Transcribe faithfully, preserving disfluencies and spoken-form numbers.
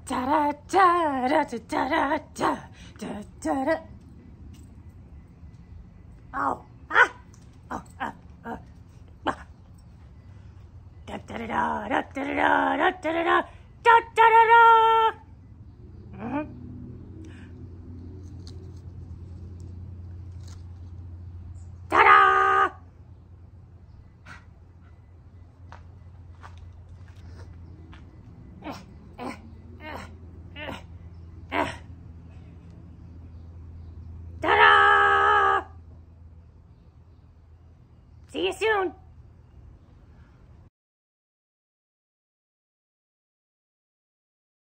チャラチャラチャチャラチャチャチャラ。あおあああああ。ラッタラララッタラララッタラララッタララ。